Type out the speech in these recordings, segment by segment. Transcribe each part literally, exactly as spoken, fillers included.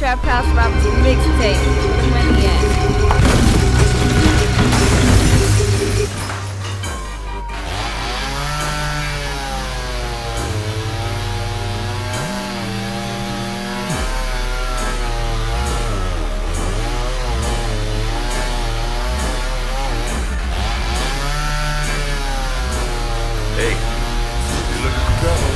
Trap House Rappers mixtape. Where the money at? Hey, you looking for trouble?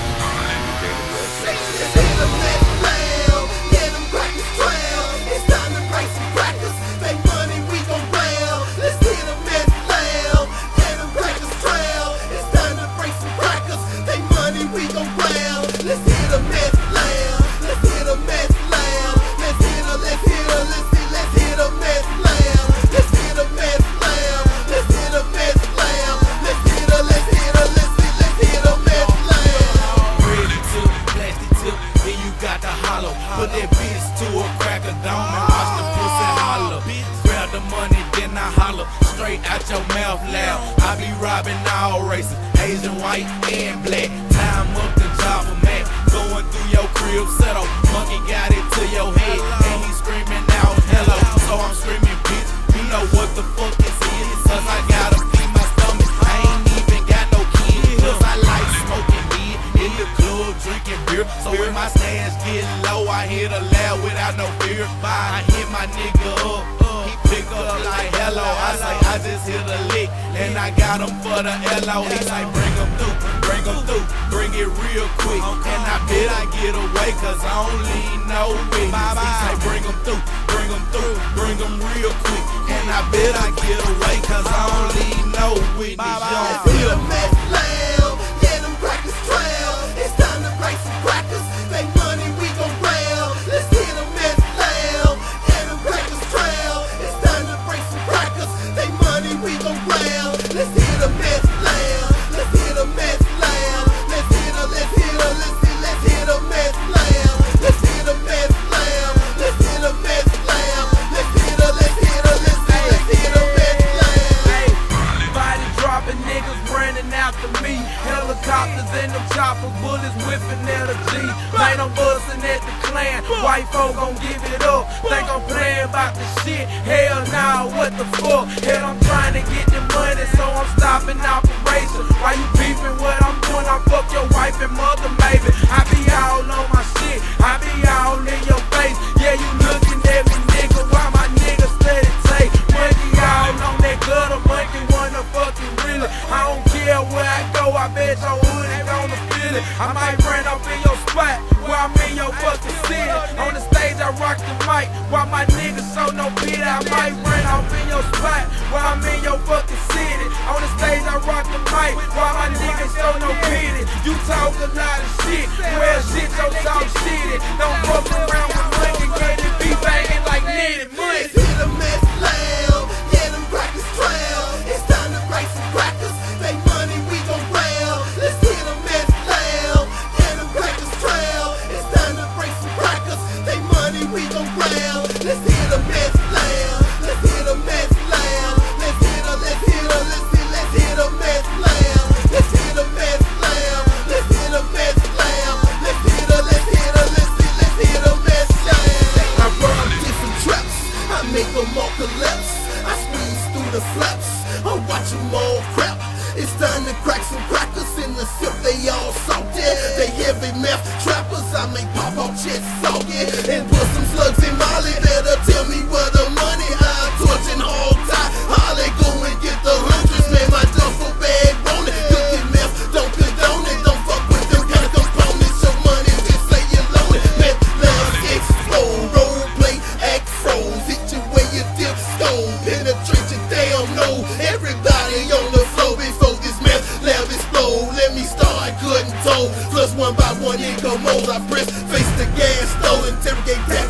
You came to the right place. Let's hit them at loud, yeah, them crackers trail. It's time to break some crackers, make money, we gon' round. Let's hit them at loud, yeah, them crackers trail. It's time to break some crackers, make money, we gon' round. Let's hit them at loud, let's hit them at loud. Let's hit them, let's hit them, let's hit, let's hit them at loud. Let's hit them at loud, let's hit them at loud. Let's hit them, let's hit them, let's hit, let's hit them at loud. Ready to plastic tip, then you got the hollow. Put that bitch to a cracker dome and watch the pussy holler. Grab the money, then I holler. Straight out your mouth loud. I be robbing all races, Asian, white, and black. Time up the job for Mac. Going through your crib, settle. Monkey got it to your head, and he screaming out hello. So I'm screaming, bitch, you know what the fuck this is. Cause I gotta feed my stomach. I ain't even got no kids. Cause I like smoking weed in the club, drinking beer. So when my stash get low, I hit a loud without no fear. I hit my nigga up, he pick up like hello. I say I just hit a lick, and I got him for the L O. He say bring him through, bring him through, bring it real quick. And I bet I get away, cause I don't leave no witness. He say bring him through, bring him through, bring him real quick. And I bet I get away, cause I don't leave no witness. Let's hit them at loud, yeah, them crackers trail. It's time to break some crackers, make money, we gon' round. Let's hit them at loud, yeah, them crackers trail. It's time to break some crackers, make money, we gon' round. Let's hit them at loud, let's hit them at loud. Let's hit them, let's hit them, let's hit, let's hit them at loud. Let's hit them at loud, let's hit them at loud. Let's hit them, let's hit them, let's hit, let's hit them at loud. Body dropping niggas running after me. Helicopters and them chopper bullets whipping at a G. Man, I'm busting at the clan. White folk gon' give it up. Think I'm playing about the shit. Hell nah, what the fuck? Hell, I'm trying to get the money, so I'm stopping operation. Why you beefing what I'm doing? I fuck your wife and mother, maybe. I be all on my shit. I be all in your face. Yeah, you looking at me, nigga. Why my nigga steady take? Monkey all on that gutter. Monkey wanna fucking really. I don't care where I go. I bet your hood ain't gonna feel it. I might run up in your spot while I'm in your fucking city. On the stage, I rock the mic while my niggas show no pity. I might run off in your spot while I'm in your fucking city. On the stage, I rock the mic while my niggas show no pity. You talk a lot of shit, well shit, your talk shitty. Don't fuck around with money, get it be banging like needed money. Let's hit them at loud, yeah, them crackers trail. It's time to break some crackers, make money, we gon' round. Let's hit them at loud, yeah, them crackers trail. It's time to break some crackers, make money, we gon' round. Let's hit them at loud, let's hit them at loud. Let's hit them, let's hit them, let's hit, let's hit them at loud. Let's hit them at loud, let's hit them at loud. Let's hit them, let's hit them, let's hit, let's hit them at loud. I run different traps, I make them all collapse. I squeeze through the flaps, I watch them all crap. It's time to crack some crackers in the sip, they all salty. They heavy meth trappers, I make pop out shit salty. And put some slugs in Molly, better tell me where the money. I'm torching hog tie, Holly go and get the hundreds. Man, my duffel bag want it. Cooking meth, don't condone it. Don't fuck with them kind of components. Your money, just say you loan it. Meth labs explode, role play, act froze. Hit you where you dip stone, penetrate your damn nose. Everybody on the floor before this meth lab explode. Let me start cutting toes. Plus one by one incomodes. I press, face the gas stove, interrogate that